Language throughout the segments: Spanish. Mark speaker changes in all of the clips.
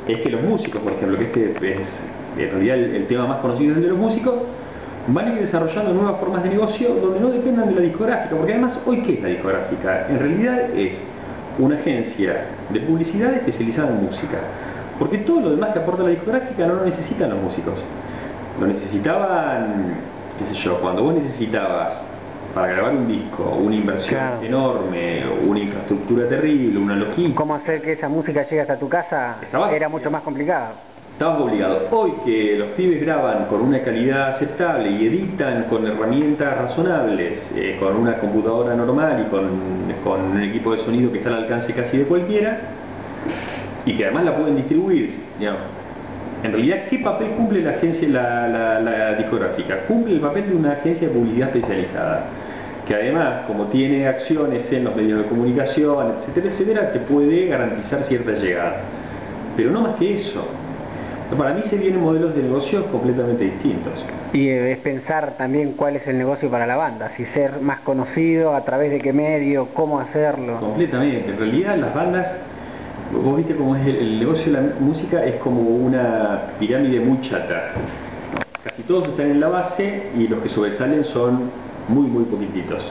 Speaker 1: es que los músicos, por ejemplo, que es en realidad el tema más conocido es el de los músicos, van a ir desarrollando nuevas formas de negocio donde no dependan de la discográfica, porque además, ¿hoy qué es la discográfica? En realidad es una agencia de publicidad especializada en música, porque todo lo demás que aporta la discográfica no lo necesitan los músicos. Lo necesitaban, qué sé yo, cuando vos necesitabas para grabar un disco una inversión enorme, una infraestructura terrible, una logística.
Speaker 2: ¿Cómo hacer que esa música llegue hasta tu casa? Era mucho más complicado.
Speaker 1: Estabas obligado. Hoy que los pibes graban con una calidad aceptable y editan con herramientas razonables, con una computadora normal y con un equipo de sonido que está al alcance casi de cualquiera, y que además la pueden distribuir, digamos. En realidad, ¿qué papel cumple la agencia, la discográfica? Cumple el papel de una agencia de publicidad especializada, que además, como tiene acciones en los medios de comunicación, etcétera, etcétera, te puede garantizar cierta llegada. Pero no más que eso. Para mí se vienen modelos de negocios completamente distintos.
Speaker 2: Y es pensar también cuál es el negocio para la banda, si ser más conocido, a través de qué medio, cómo hacerlo.
Speaker 1: Completamente. En realidad las bandas, vos viste cómo es el negocio de la música, es como una pirámide muy chata. Casi todos están en la base y los que sobresalen son muy poquititos.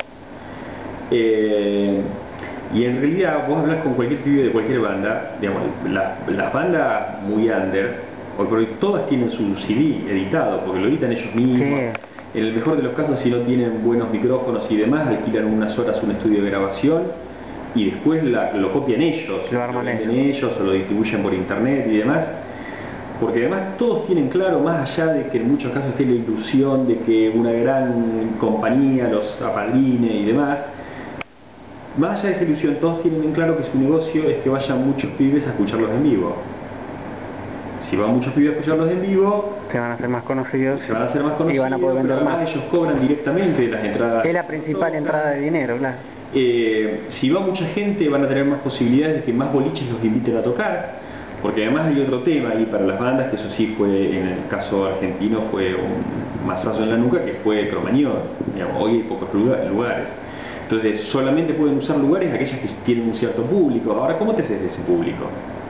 Speaker 1: Y en realidad vos hablas con cualquier pibe de cualquier banda, digamos, las bandas muy under, hoy por hoy todas tienen su CD editado, porque lo editan ellos mismos. Sí. En el mejor de los casos, si no tienen buenos micrófonos y demás, alquilan unas horas un estudio de grabación y después lo copian ellos,
Speaker 2: lo venden
Speaker 1: ellos o lo distribuyen por internet y demás. Porque además todos tienen claro, más allá de que en muchos casos esté la ilusión de que una gran compañía los apadrine y demás, más allá de esa ilusión, todos tienen en claro que su negocio es que vayan muchos pibes a escucharlos en vivo. Si van muchos pibes a escucharlos en vivo,
Speaker 2: se van a hacer más conocidos,
Speaker 1: y van a poder vender más. Ellos cobran directamente las entradas.
Speaker 2: Es la principal entrada de dinero, claro.
Speaker 1: Si va mucha gente, van a tener más posibilidades de que más boliches los inviten a tocar, porque además hay otro tema ahí para las bandas, que eso sí fue, en el caso argentino, fue un mazazo en la nuca, que fue Cromañón. Digamos, hoy hay pocos lugares. Entonces solamente pueden usar lugares aquellas que tienen un cierto público. Ahora, ¿cómo te haces de ese público?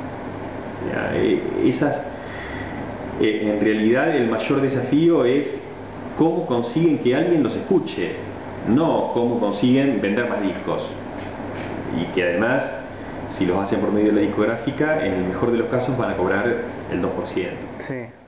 Speaker 1: En realidad el mayor desafío es cómo consiguen que alguien los escuche, no cómo consiguen vender más discos. Y que además, si los hacen por medio de la discográfica, en el mejor de los casos van a cobrar el 2%.
Speaker 2: Sí.